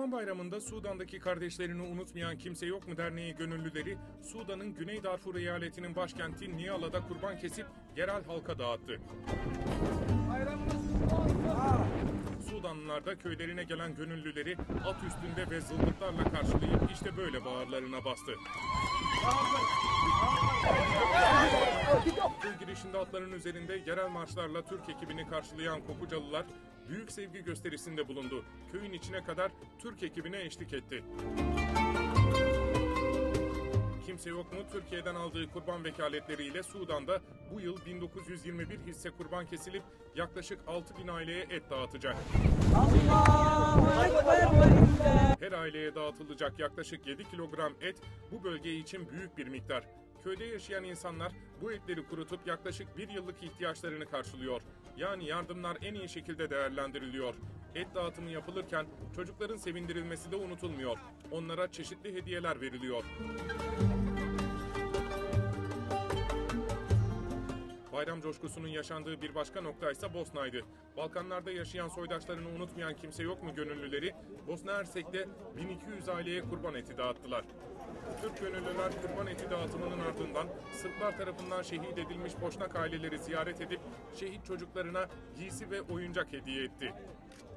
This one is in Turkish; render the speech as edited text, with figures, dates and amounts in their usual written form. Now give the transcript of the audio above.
Kurban Bayramı'nda Sudan'daki kardeşlerini unutmayan Kimse Yok mu Derneği gönüllüleri, Sudan'ın Güney Darfur eyaletinin başkenti Niyala'da kurban kesip yerel halka dağıttı. Sudanlılar da köylerine gelen gönüllüleri at üstünde ve zılgıtlarla karşılayıp işte böyle bağırlarına bastı. Köy girişinde atların üzerinde yerel marşlarla Türk ekibini karşılayan Kokucalılar büyük sevgi gösterisinde bulundu. Köyün içine kadar Türk ekibine eşlik etti. Kimse Yok mu Türkiye'den aldığı kurban vekaletleriyle Sudan'da bu yıl 1921 hisse kurban kesilip yaklaşık 6.000 aileye et dağıtacak. Her aileye dağıtılacak yaklaşık 7 kilogram et bu bölge için büyük bir miktar. Köyde yaşayan insanlar bu etleri kurutup yaklaşık bir yıllık ihtiyaçlarını karşılıyor. Yani yardımlar en iyi şekilde değerlendiriliyor. Et dağıtımı yapılırken çocukların sevindirilmesi de unutulmuyor. Onlara çeşitli hediyeler veriliyor. Bayram coşkusunun yaşandığı bir başka nokta ise Bosna'ydı. Balkanlarda yaşayan soydaşlarını unutmayan Kimse Yok mu gönüllüleri Bosna Hersek'te 1200 aileye kurban eti dağıttılar. Türk gönüllüler kurban eti dağıtımının ardından Sırplar tarafından şehit edilmiş Boşnak aileleri ziyaret edip şehit çocuklarına giysi ve oyuncak hediye etti.